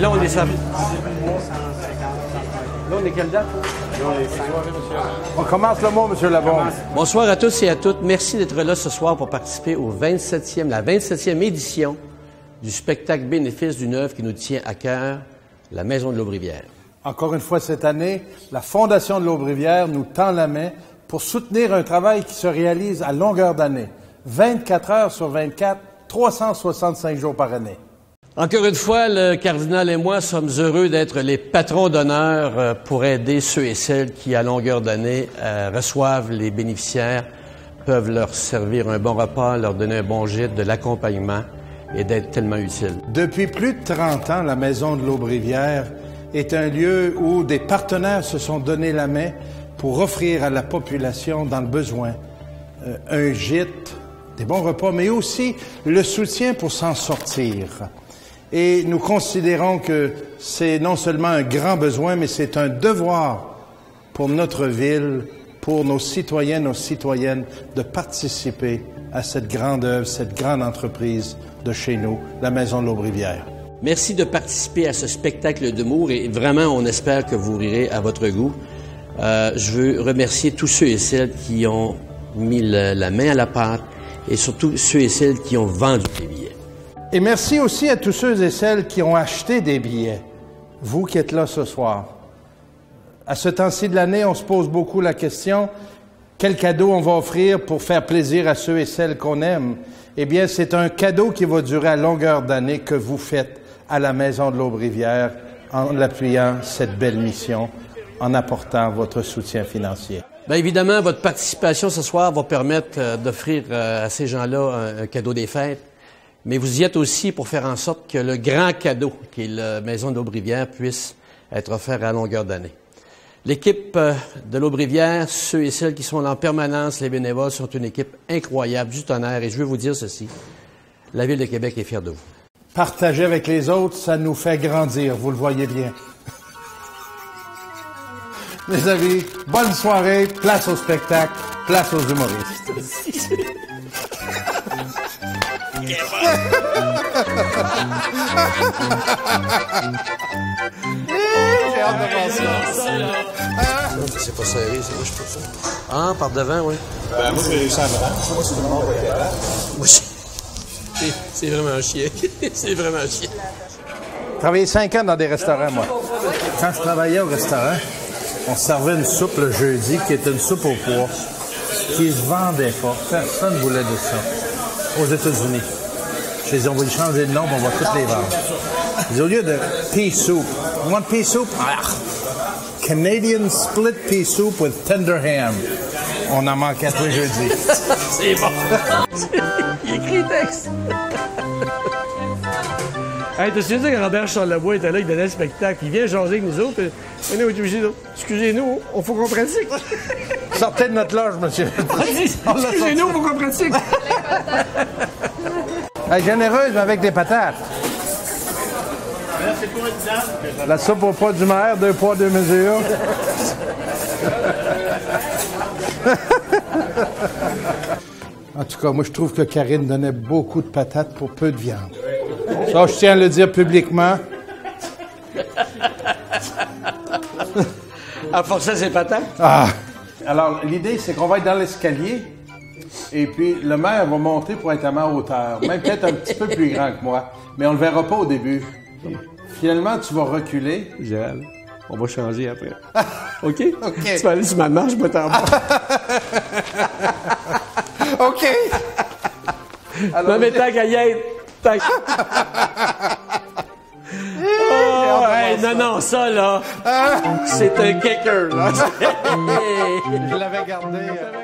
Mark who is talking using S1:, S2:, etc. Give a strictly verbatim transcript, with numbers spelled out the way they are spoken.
S1: là, on est ça. Là, on est quelle date?
S2: On commence le mot, M. Labonde.
S1: Bonsoir à tous et à toutes. Merci d'être là ce soir pour participer au vingt-septième, la vingt-septième édition du spectacle bénéfice d'une œuvre qui nous tient à cœur, la Maison de l'Aube-Rivière.
S2: Encore une fois cette année, la Fondation de l'Aube-Rivière nous tend la main pour soutenir un travail qui se réalise à longueur d'année, vingt-quatre heures sur vingt-quatre, trois cent soixante-cinq jours par année.
S1: Encore une fois, le cardinal et moi sommes heureux d'être les patrons d'honneur pour aider ceux et celles qui, à longueur d'année, euh, reçoivent les bénéficiaires, peuvent leur servir un bon repas, leur donner un bon gîte, de l'accompagnement et d'être tellement utile.
S2: Depuis plus de trente ans, la Maison de l'Aube-Rivière est un lieu où des partenaires se sont donné la main pour offrir à la population dans le besoin euh, un gîte, des bons repas, mais aussi le soutien pour s'en sortir. Et nous considérons que c'est non seulement un grand besoin, mais c'est un devoir pour notre ville, pour nos citoyens, nos citoyennes, de participer à cette grande œuvre, cette grande entreprise de chez nous, la Maison de l'Aube-Rivière.
S1: Merci de participer à ce spectacle d'humour et vraiment, on espère que vous rirez à votre goût. Euh, je veux remercier tous ceux et celles qui ont mis le, la main à la pâte et surtout ceux et celles qui ont vendu des billets.
S2: Et merci aussi à tous ceux et celles qui ont acheté des billets, vous qui êtes là ce soir. À ce temps-ci de l'année, on se pose beaucoup la question, quel cadeau on va offrir pour faire plaisir à ceux et celles qu'on aime? Eh bien, c'est un cadeau qui va durer à longueur d'année que vous faites à la Maison de l'Aube-Rivière en appuyant cette belle mission, en apportant votre soutien financier.
S1: Bien évidemment, votre participation ce soir va permettre euh, d'offrir euh, à ces gens-là un, un cadeau des fêtes. Mais vous y êtes aussi pour faire en sorte que le grand cadeau, qui est la Maison de l'Aube-Rivière, puisse être offert à longueur d'année. L'équipe de l'Aube-Rivière, ceux et celles qui sont là en permanence, les bénévoles, sont une équipe incroyable, du tonnerre. Et je veux vous dire ceci, la Ville de Québec est fière de vous.
S2: Partager avec les autres, ça nous fait grandir, vous le voyez bien. Mes amis, bonne soirée, place au spectacle, place aux humoristes. J'ai hâte de voir ça.
S1: C'est pas serré, c'est moi je trouve ça. Ah, par devant, oui.
S3: Ben, moi, j'ai réussi à me rendre. Moi, c'est tout le monde qui est là.
S1: Oui. C'est vraiment chiant. C'est vraiment chiant.
S2: J'ai travaillé cinq ans dans des restaurants, moi. Quand je travaillais au restaurant, on servait une soupe le jeudi qui était une soupe au pois qui se vendait pas. Personne ne voulait de ça. Aux États-Unis. Je les ai dit, on va y changer de nom, on va toutes les vendre. Ils disent, au lieu de pea soup, you want pea soup? Ah, Canadian split pea soup with tender ham. On en manquait tous les jeudis.
S1: C'est bon. Il écrit le texte. Hey, t'as su dire que Robert Charlebois était là, il donnait le spectacle, il vient jaser avec nous autres. Et nous, excusez-nous, il faut qu'on pratique.
S2: Sortez de notre loge, monsieur.
S1: Excusez-nous, il faut qu'on pratique.
S2: Hey, généreuse, mais avec des patates.
S3: C'est quoi une dame?
S2: La soupe au poids du maire, deux poids, deux mesures. En tout cas, moi, je trouve que Karine donnait beaucoup de patates pour peu de viande. Ça, je tiens à le dire publiquement.
S1: À forcer ses patates?
S2: Ah! Alors, l'idée, c'est qu'on va être dans l'escalier, et puis le maire va monter pour être à ma hauteur, même peut-être un petit peu plus grand que moi, mais on le verra pas au début. Finalement, tu vas reculer.
S1: Gérald, on va changer après. OK?
S2: OK.
S1: Tu vas aller sur ma marche, je vais t'en bas.
S2: OK! Alors,
S1: non, mais tant qu'à y être, tant qu'à... Oh, hey, non, non, ça, là, c'est un kicker, là.
S2: Je l'avais gardé.